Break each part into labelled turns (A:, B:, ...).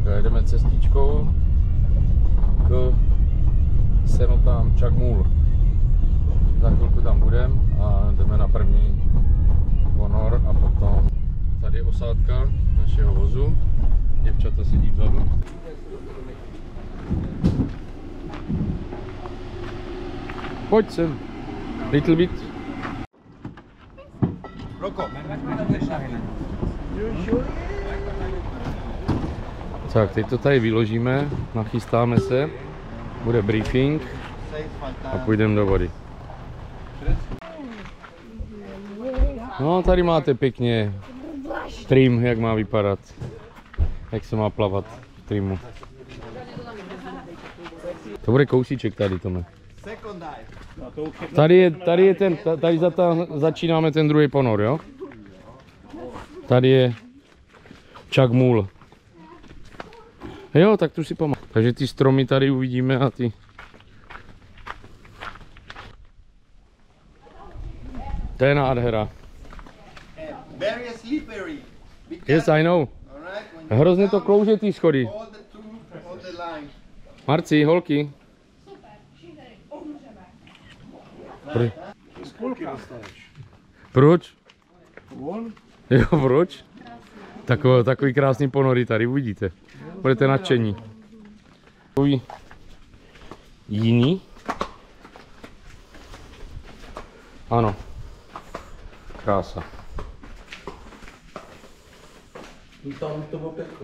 A: jedeme cestičkou k cenotám Chagmul. Za chvilku tam budeme a jdeme na první ponor a potom tady je osádka našeho vozu. Děvčata sedí vzadu. Pojď sem. Little bit. Tak, teď to tady vyložíme, nachystáme se, bude briefing a půjdeme do vody. No, tady máte pěkně trim, jak má vypadat, jak se má plavat v trimu. To bude kousíček tady, Tome. Tady začínáme ten druhý ponor, jo? Tady je Chagmul. Jo, tak tu si pamatuju. Takže ty stromy tady uvidíme a ty... To je nádhera. Yes, I know. Hrozně to klouže ty schody. Marci, holky. Proč? Jo, proč? Takový krásný ponory tady uvidíte. Budete nadšení. Takový jiný. Ano. Krása.
B: Tam to bylo pěkno.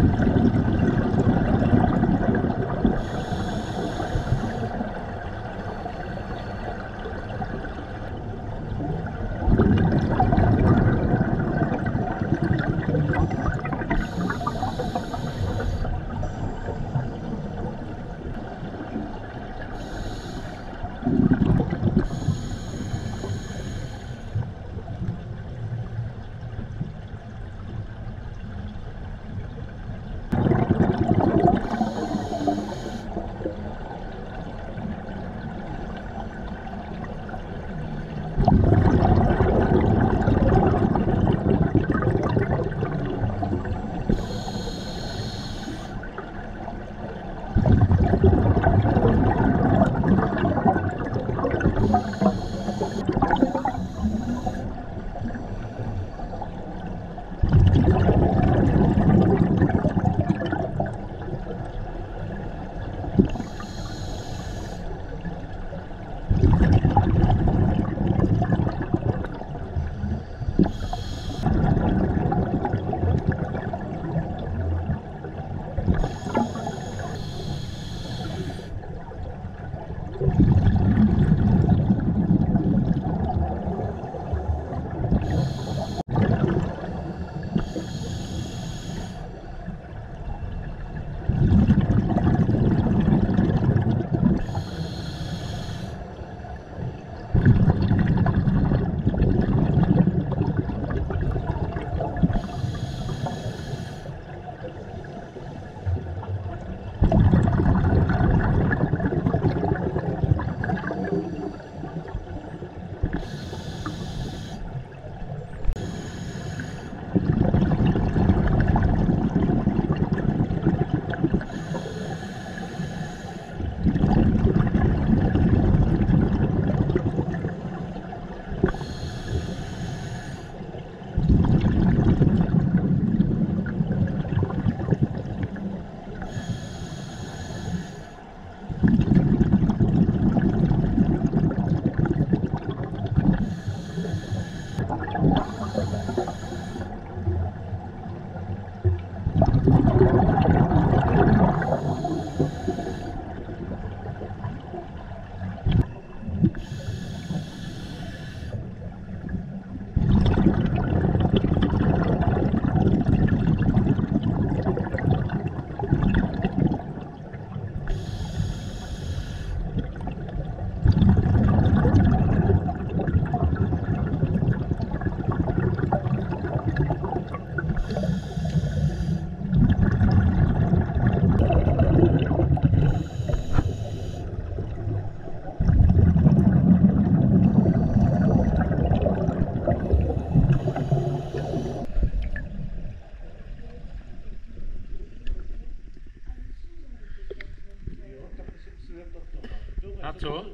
A: A co?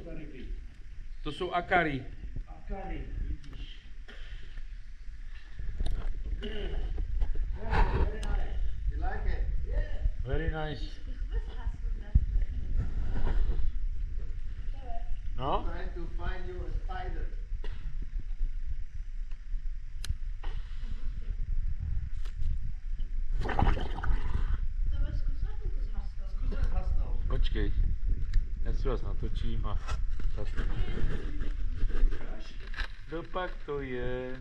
A: To jsou akary.
B: Akary, vidíš. You like it? Yeah.
A: Very nice. No?
B: Trying to find you a spider. Zkus hasnout.
A: Počkej. Já si vás natočím a... No pak to je...